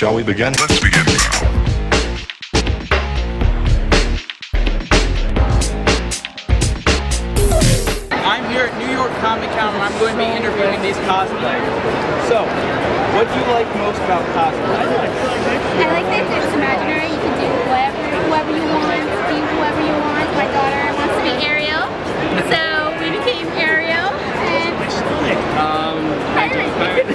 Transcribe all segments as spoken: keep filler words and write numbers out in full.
Shall we begin? Let's begin now. I'm here at New York Comic Con where I'm going to be interviewing these cosplayers. So, what do you like most about cosplay? I like that it's imaginary. You can do whatever, whoever you want, be whoever you want. My daughter wants to be Ariel, so we became Ariel and Um, Pirate.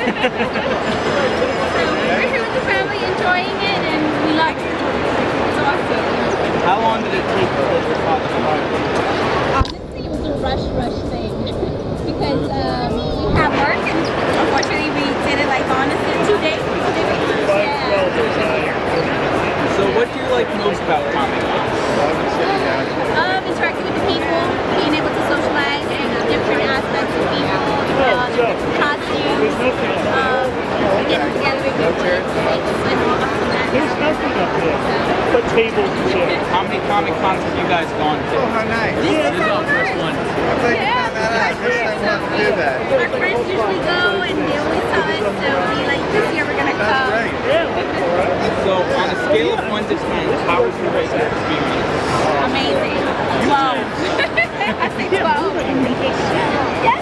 So we're here with the family enjoying it and we love it. It's awesome. How long did it take to build your cosplay? Honestly, it was a rush, rush thing because um, we have work and unfortunately we did it like honestly two days. Yeah. So what do you like most about Comic Con? Um, interacting with the people, being able to socialize and different aspects of people, uh, different costumes, um, getting together with people and all of that. There's nothing up there but tables and chairs. How many Comic Cons have you guys gone to? Oh, how nice. This is our first one. I'm glad you found that out. First time wanted to do that. Our friends usually go and they always tell us, so we like this year we're gonna That's come. great. So on a scale of one to ten, how was your guys' experience? Amazing. twelve. I say twelve. Yes.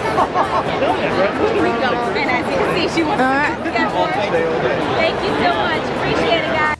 We go, and as you can see, she wants to go. All day, all day. Thank you so much. Appreciate it, guys.